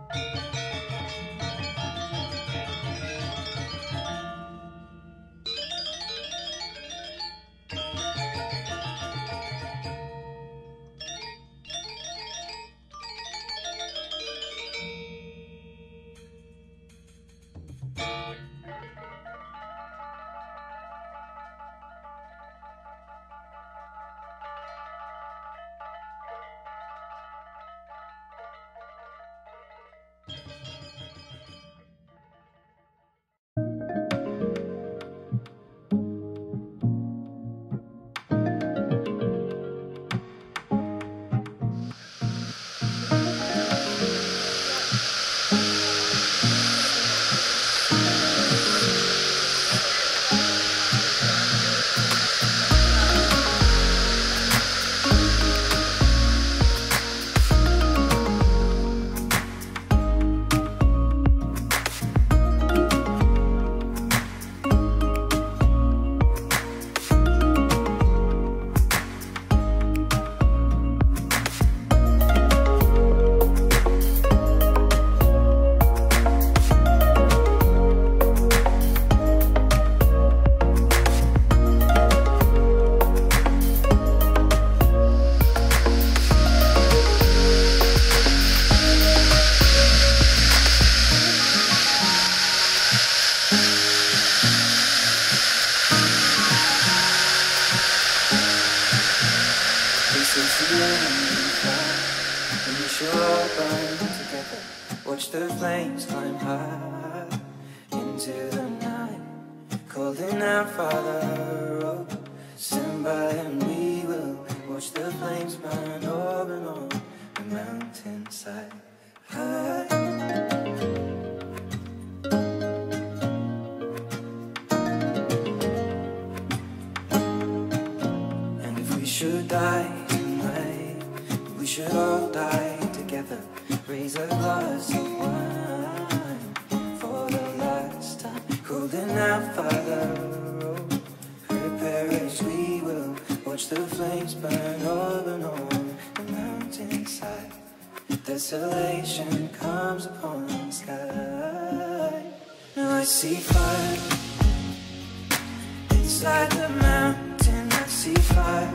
Watch the flames climb high into the night, calling out, Father, oh, stand by and we will watch the flames burn over and on the mountainside. And if we should die tonight, we should all die together. Raise a glass of wine for the last time, holding out, Father, oh, prepare as we will watch the flames burn over and on the mountainside. Desolation comes upon the sky. Now I see fire inside the mountain. I see fire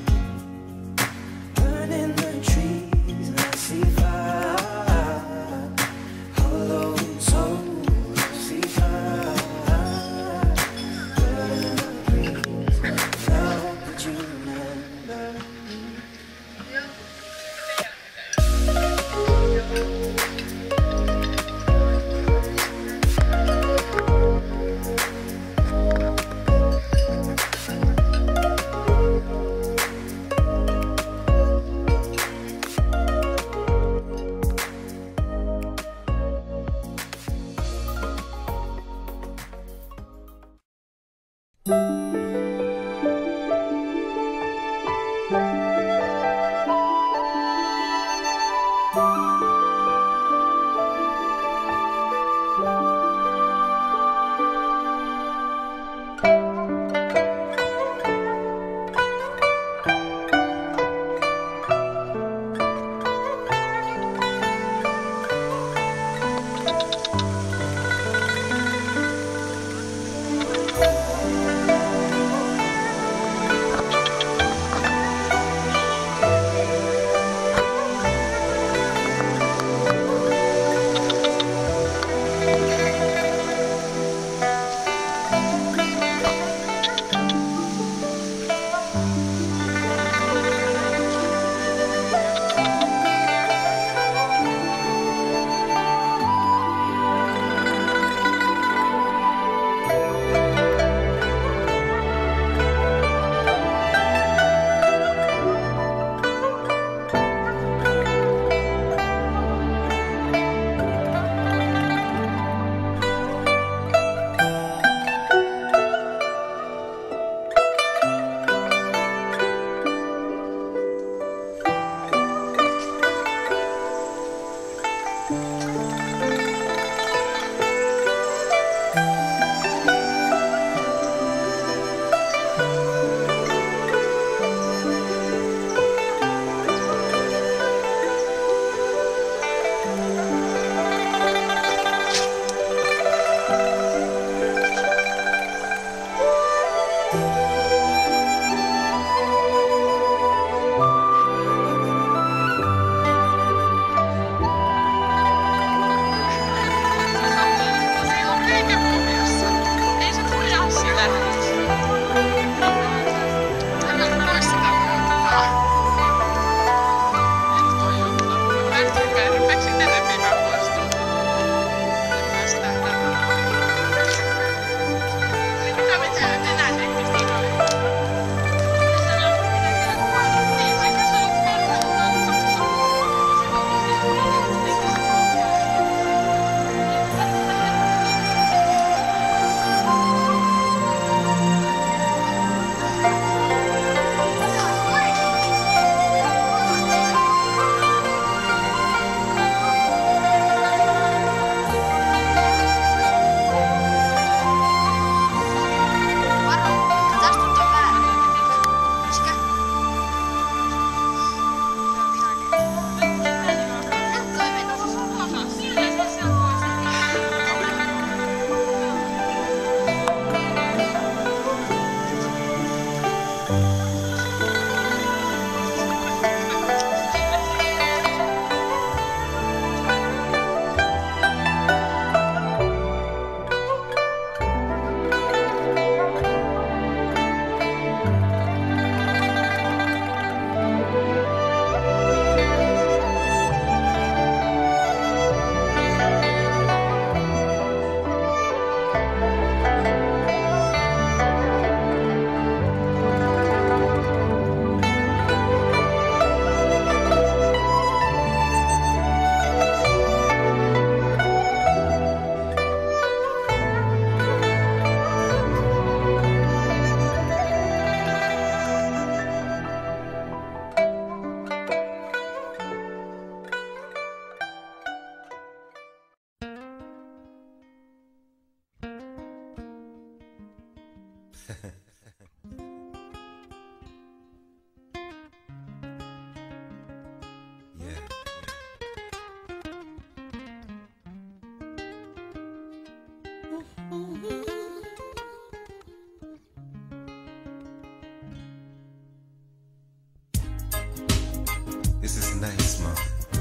burning the trees, and I see fire. This is nice, man.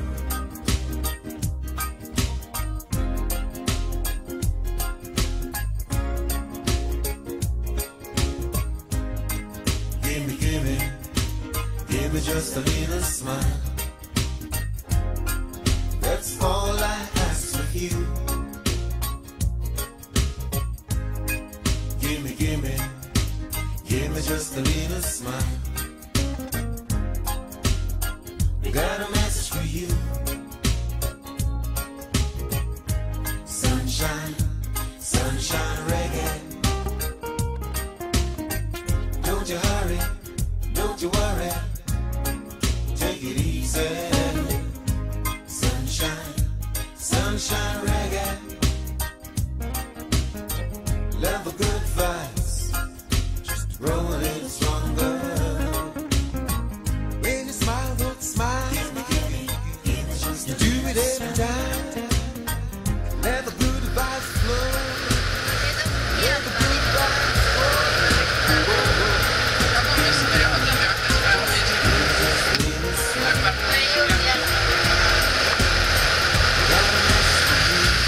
Give me just a little smile. That's all I ask of you. Give me just a little smile. We got a message for you. Sunshine, sunshine reggae. Don't you hurry, don't you worry. Take it easy. Sunshine, sunshine reggae. Love the good vibes, just grow a little stronger. When you smile, don't smile. You do it every time. Let the good vibes flow. Let the good vibes flow.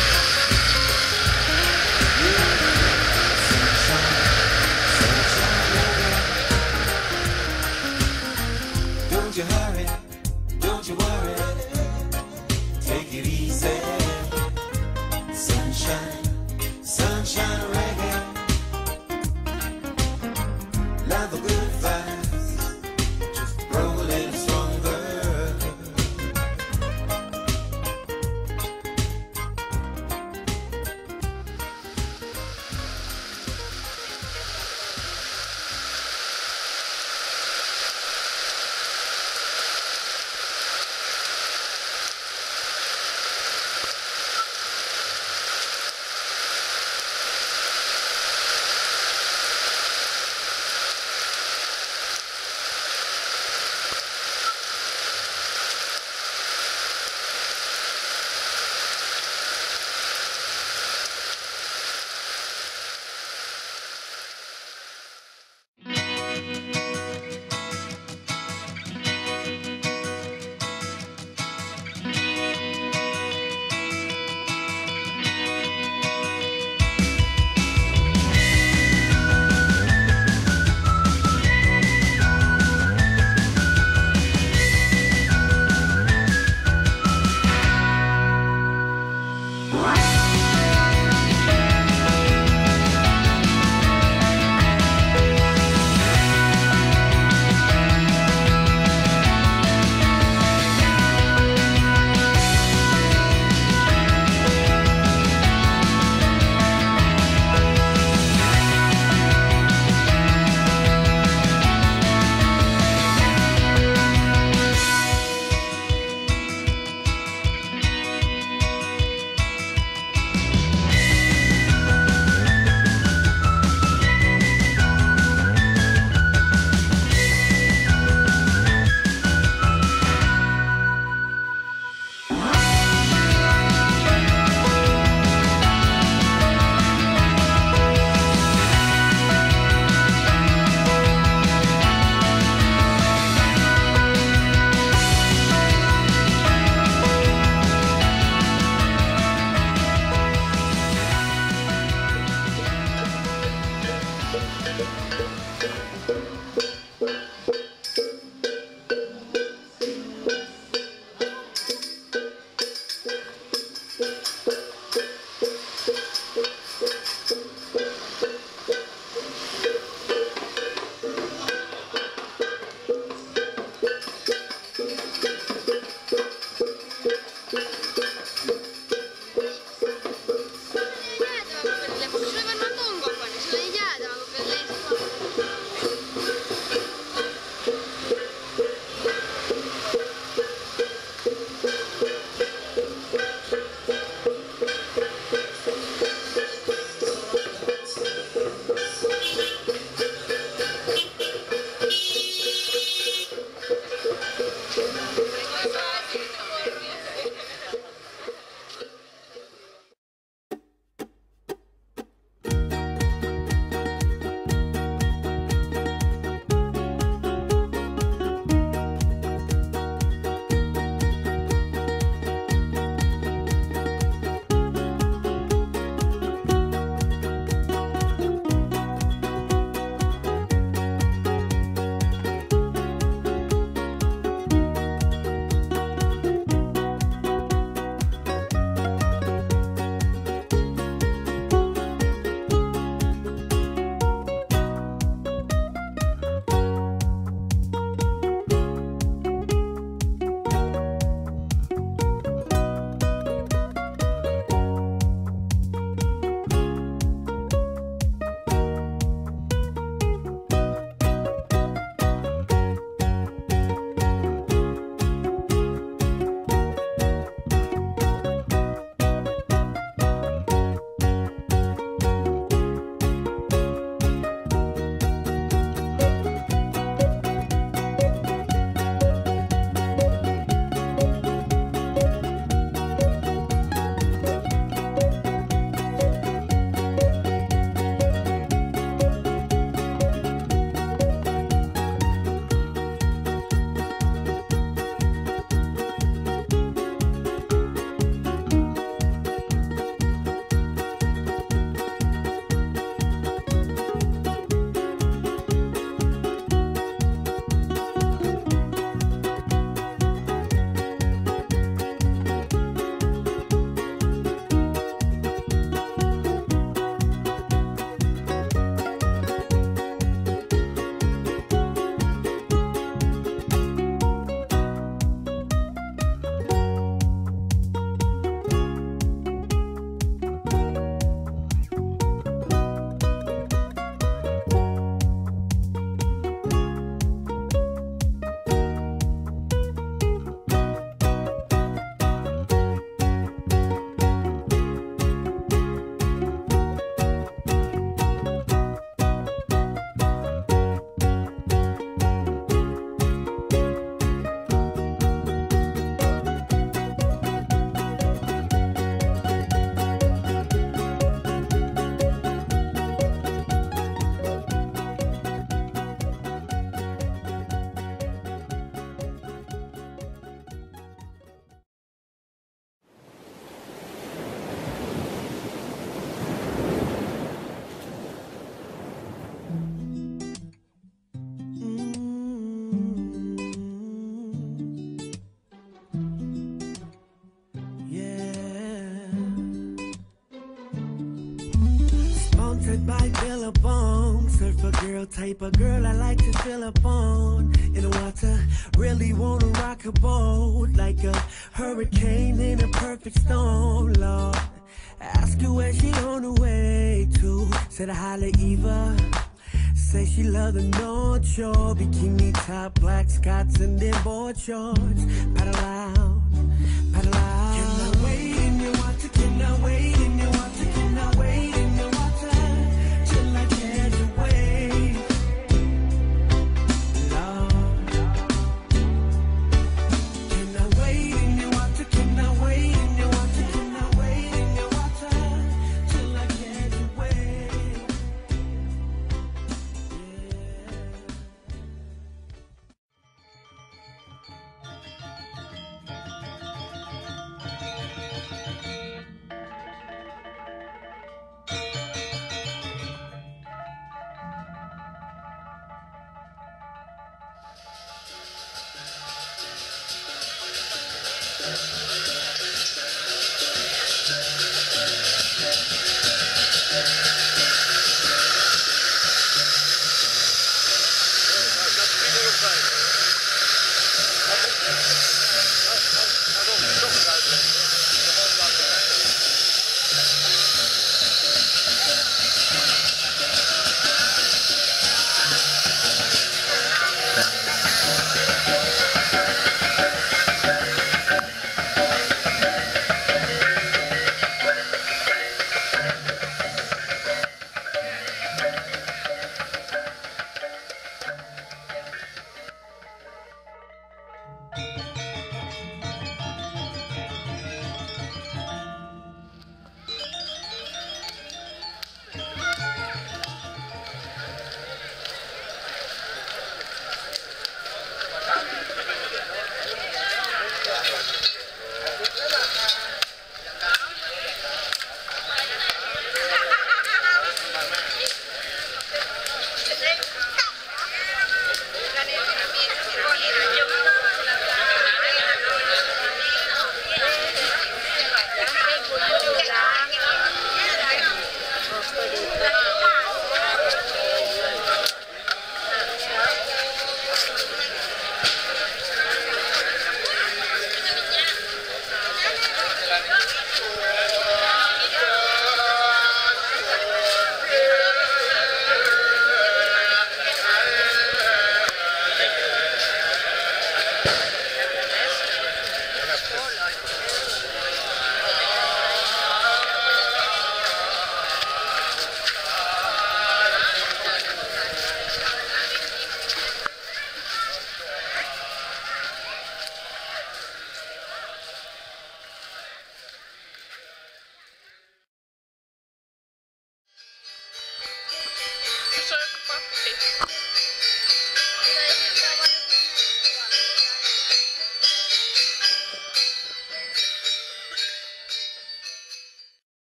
Good by Billabong, surfer girl, type of girl I like to fill up on. In the water, really wanna rock a boat like a hurricane in a perfect storm, Lord. Ask her where she on the way to. Said I holla Eva. Say she love the North Shore, bikini top, black Scots and then board shorts. Paddle out, paddle out. Can I wait in your water? Can I wait in your water? Can I wait in your water till I catch a wave? Lord, can I wait in your water? Can I wait in your water? Can I wait in your water till I catch a wave?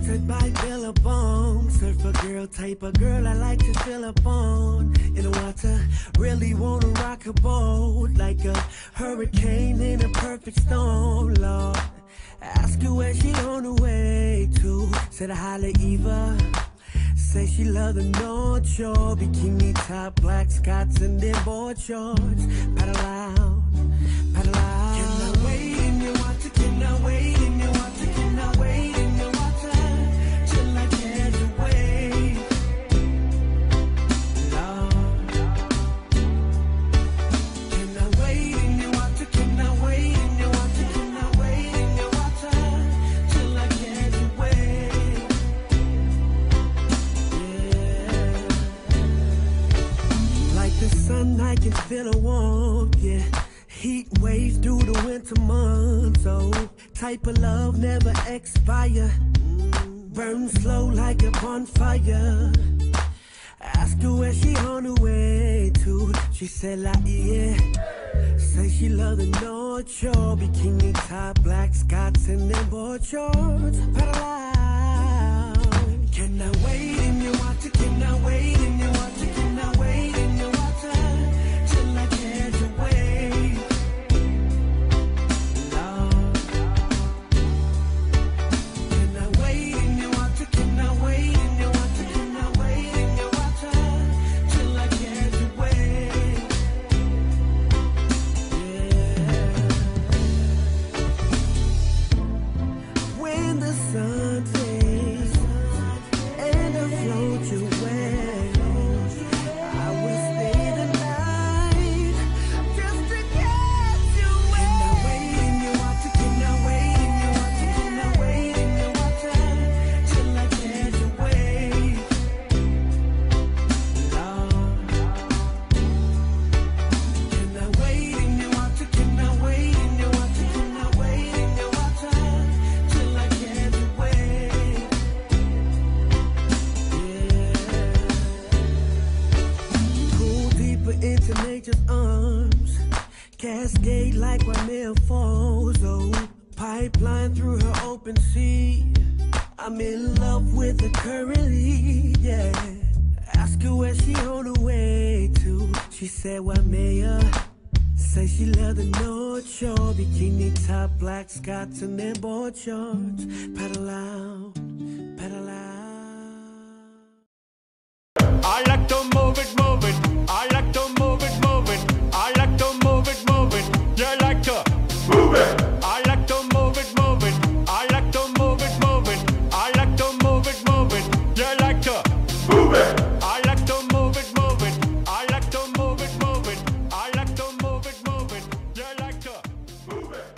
Sponsored by Billabong, surfer girl type of girl I like to fill up on. In the water, really wanna rock a boat like a hurricane in a perfect storm, Lord. Ask her where she on her way to. Said I holla Eva. Say she love the North Shore, bikini top, black Scots and then board shorts. Paddle out, paddle out. Can I wait in your water? Can I wait in your water? Can I wait in your water till I catch a wave? Lord, can I wait in your water? Can I wait in your water? Can I wait in your water till I catch a wave? Like the sun, I can feel a warmth, yeah. Heat waves through the winter months, oh. Type of love never expire. Burn slow like a bonfire. Ask her where she on her way to. She said like yeah. Say she love the North Shore, bikini top, black Scots and then board shorts. Paddle out. Can I wait in your water? Can I wait in your water? Can I wait in your water till I catch a wave? Lord, can I wait in your water? Can I wait in your water? Can I wait in your water till I catch a wave? Yeah. When the sun sets and I float you away, I will stay the night just to get you away. Can I wait in your water? Can I wait in your water? Can I wait in your water till I catch a wave? Lord, can I wait in your water? Can I wait in your water? Can I wait in your water till I catch a wave? Pull deeper into nature's arms, cascade like Waimea Falls, oh. Pipeline through her open sea. I'm in love with her currently, yeah. Ask her where she on her way to. She said Waimea. Say she love the North Shore, bikini top, black Scots and then board shorts. Paddle out, paddle out. I like to move it, move it. I like to move it, move it. I like to move it, move it. You like to move it. I like to move it, move it. I like to move it, move it. I like to move it, move it. You like to move it. I like to move it, move it. I like to move it, move it. I like to move it, move it. You like to move it.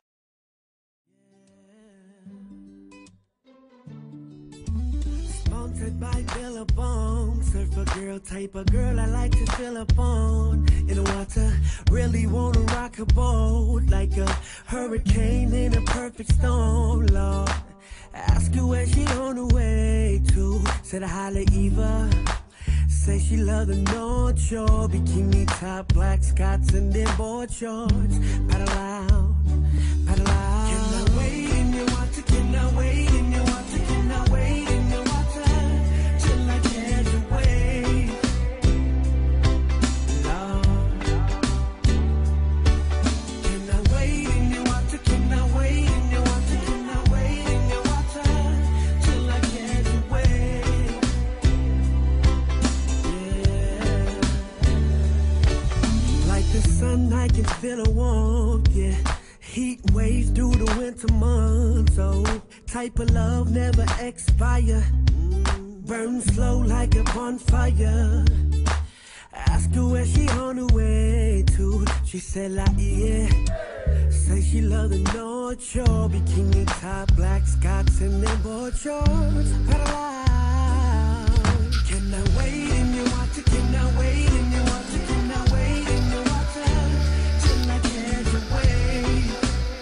Sponsored by Billabong, surfer girl type of girl I like to fill up on. In the water, really wanna rock a boat like a hurricane in a perfect storm, Lord. Ask her where she on her way to. Said I holla Eva. Say she love the North Shore, bikini top, black Scots and then board shorts. Paddle out, paddle out. Can I wait in your water? Can I wait in your water? Can I wait in your water till I catch a wave? Lord, can I wait in your water? Can I wait in your water? Can I wait in your water till I catch a wave? Yeah. Like the sun, I can feel a warmth, yeah. Heat waves through the winter months, oh. Type of love never expire. Burn slow like a bonfire. Ask her where she on her way to. She said like yeah. Say she love the North Shore, bikini top, black Scots and then board shorts. Paddle out. Can I wait in your water? Can I wait in your water? Can I wait in your water till I catch a wave?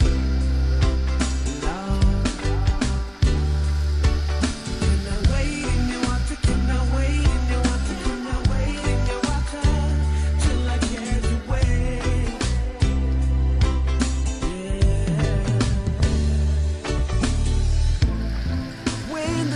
Lord, can I wait in your water? Can I wait in your water? Can I wait in your water till I catch a wave? Yeah. When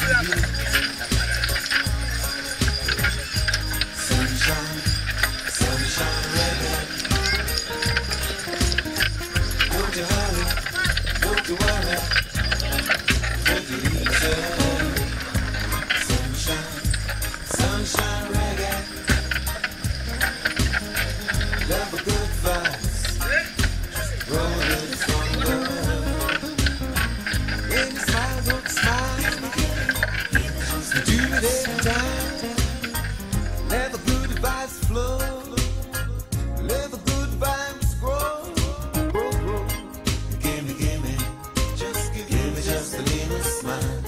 Sunshine, sunshine reggae. Don't you hurry, don't you worry. Take it easy. Sunshine, sunshine reggae. Love a good vibes. Roll it stronger. When you smile, don't smile. You do it every time. Let the good vibes flow. Let the good vibes grow. Give me, just give me just a little smile.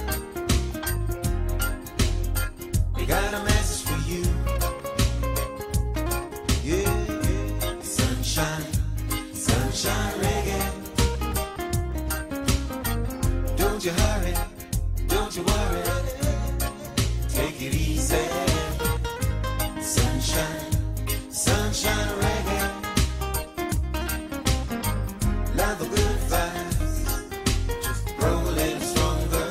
We got a message for you. Yeah, sunshine, sunshine reggae. Don't you hurry, don't you worry. Take it easy. Sunshine, sunshine reggae. Love the good vibes. Just grow a little stronger.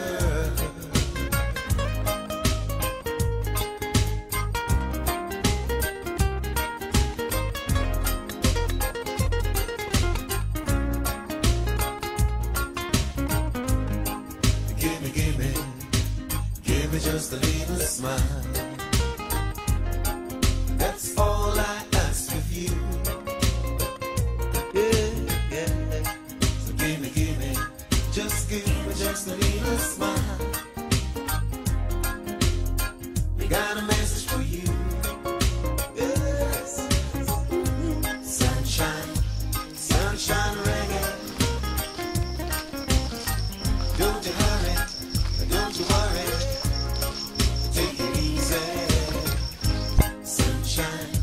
Give me just a little smile. That's all I ask of you. Yeah. So give me, just give me just a little smile. We got a message for you. Yes. Sunshine, sunshine reggae. Don't you hurry, don't you worry. Take it easy. Sunshine,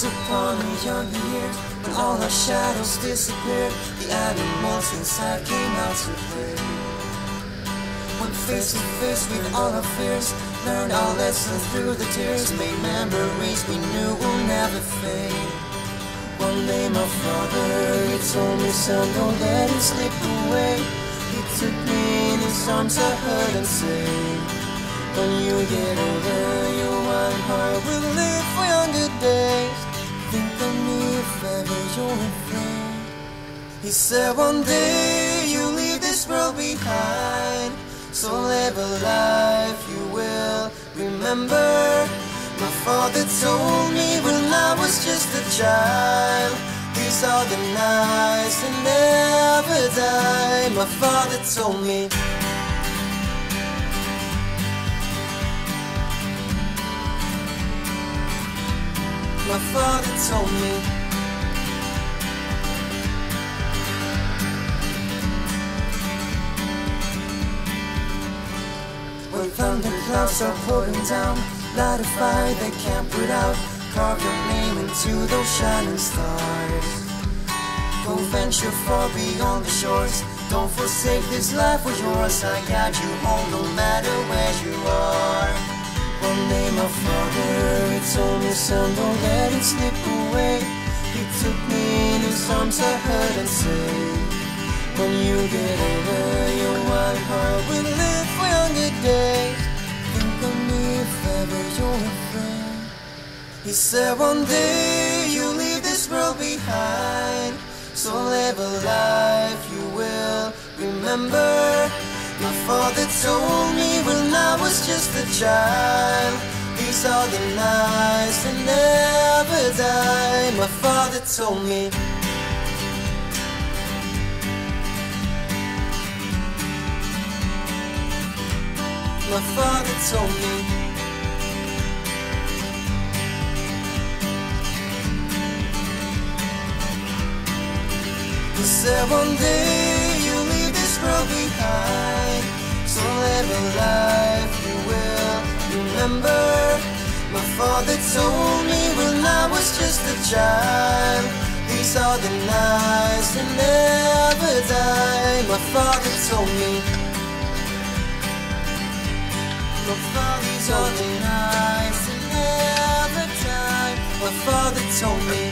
Once upon a younger year, when all our shadows disappeared, the animals inside came out to play. When face to face with all our fears, learned our lessons through the tears, made memories we knew will never fade. One day my father, he told me, son, don't let it slip away. He took me in his arms, I heard him say, when you get older, your one heart will live for younger days. Think of me if ever you're afraid. He said one day you'll leave this world behind, so live a life you will remember. My father told me when I was just a child, these are the nights that never die. My father told me. My father told me. When thunderclouds are pouring down, light a fire they can't put out, carve your name into those shining stars. Go venture far beyond the shores, don't forsake this life with yours. I got you home no matter where you are. One day my father, he told me, son, don't let it slip away. He took me in his arms, I heard him say, when you get older, your one heart will live for younger days. Think of me if ever you're afraid. He said one day you'll leave this world behind, so live a life you will remember. My father told me when I was just a child, these are the nights that never die. My father told me. My father told me. He said one day you'll leave this world behind, so live a life you will remember. My father told me when I was just a child, these are the nights that never die. My father told me. My father's all the nights that never die. My father told me.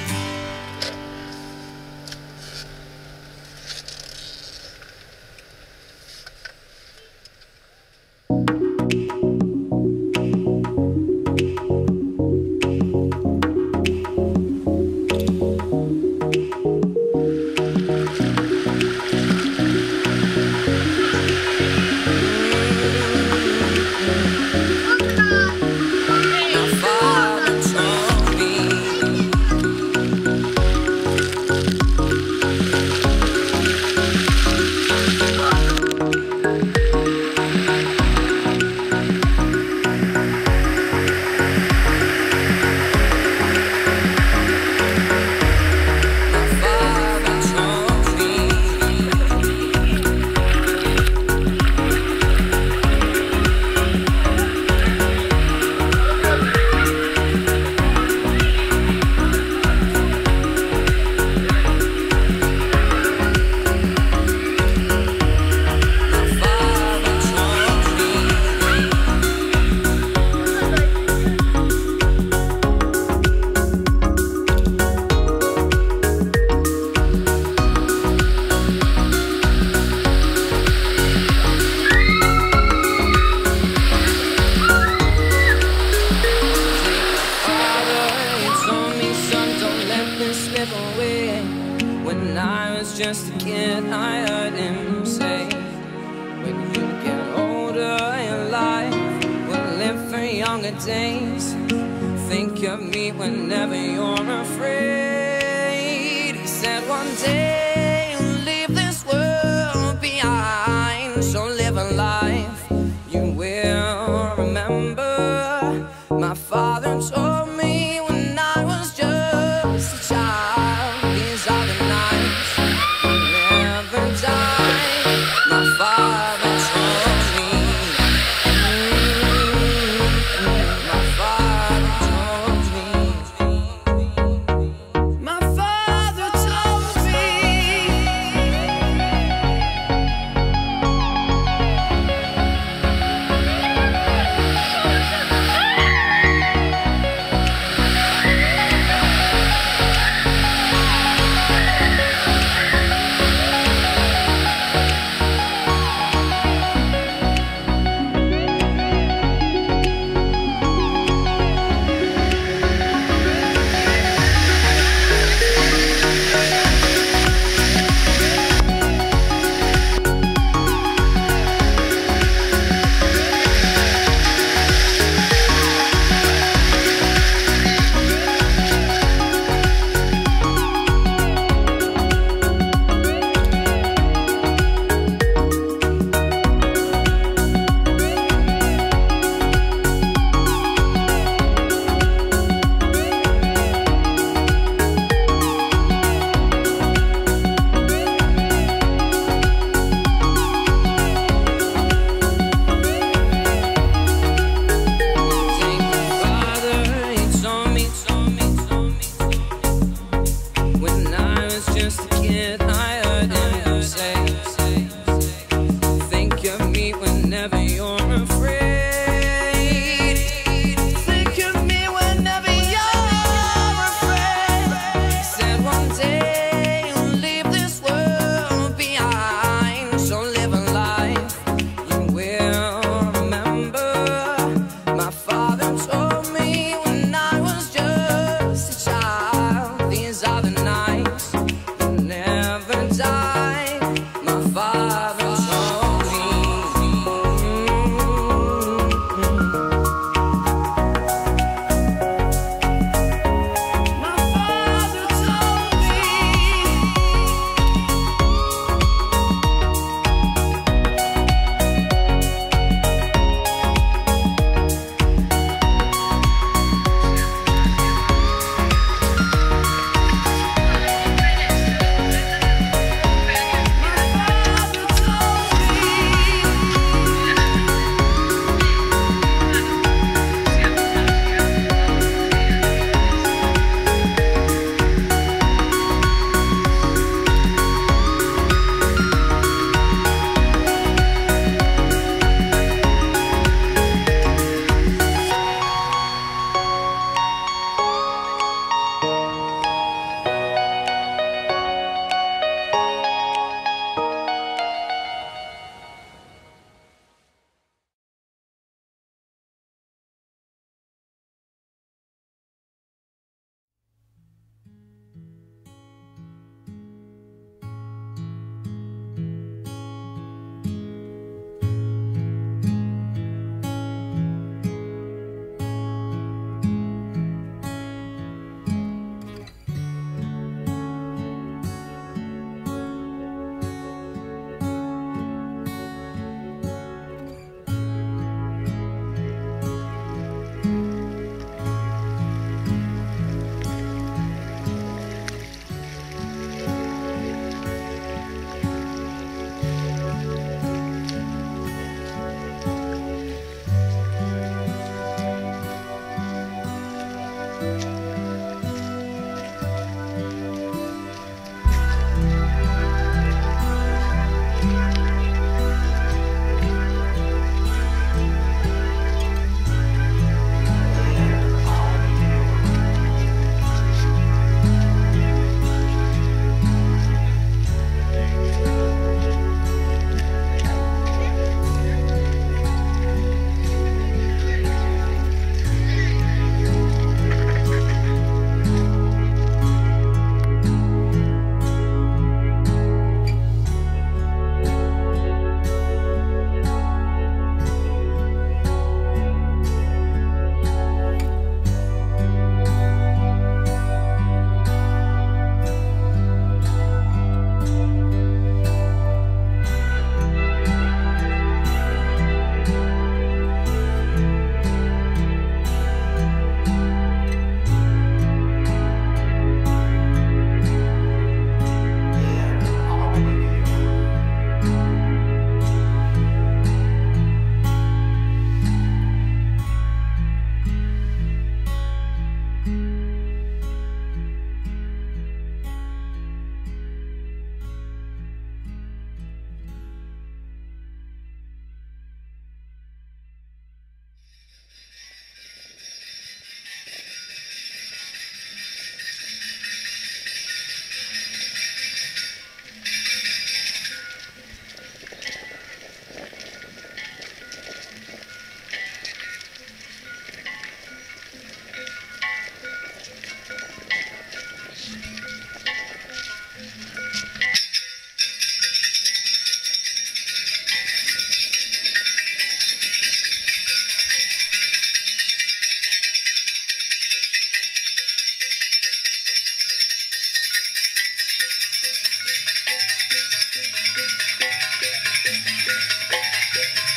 Days, think of me whenever you're afraid. He said one day you'll leave this world behind, so live a life you will remember. My father told me when I was just a child, these are the nights that never die. My father told me. My father told me.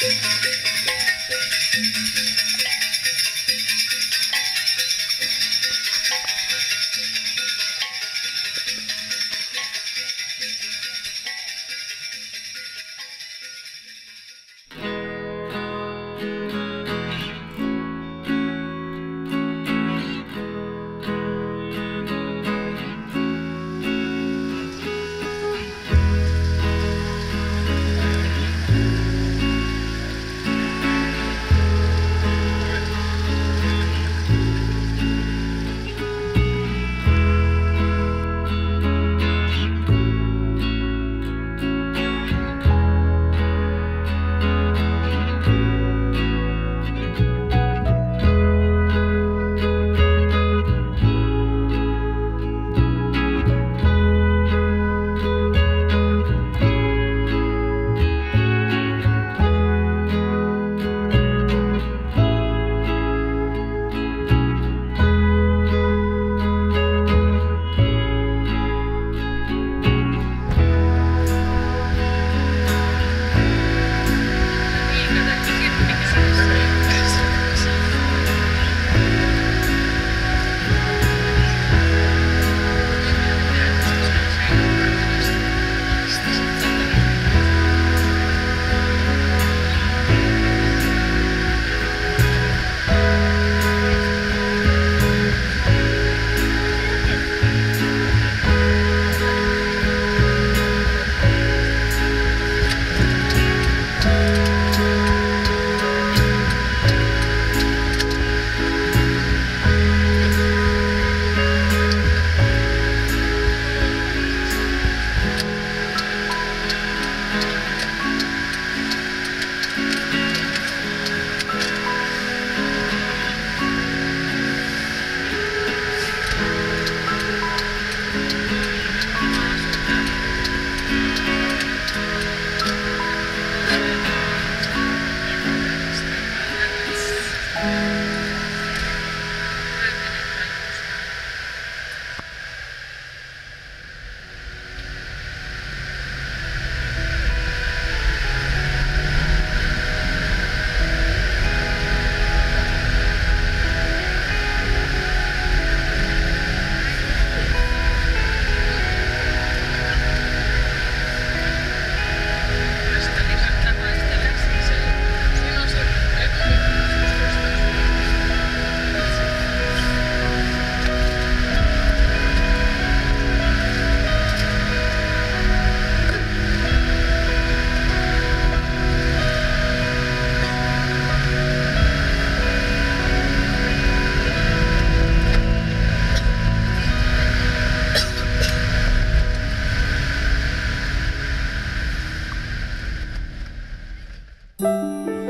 Thank